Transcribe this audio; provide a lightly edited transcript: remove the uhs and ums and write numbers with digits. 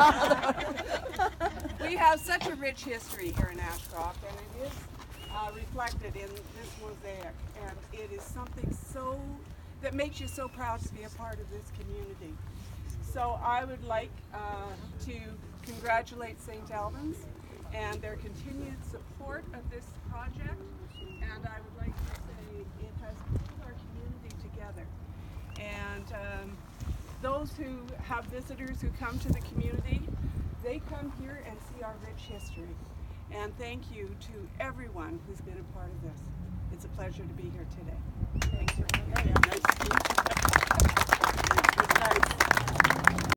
We have such a rich history here in Ashcroft, and it is reflected in this mosaic, and it is something so that makes you so proud to be a part of this community. So I would like to congratulate St. Albans and their continued support of this project, and I would like to say it has pulled our community together. And those who have visitors who come to the community, they come here and see our rich history. And thank you to everyone who's been a part of this. It's a pleasure to be here today. Thanks for coming. Nice to meet you.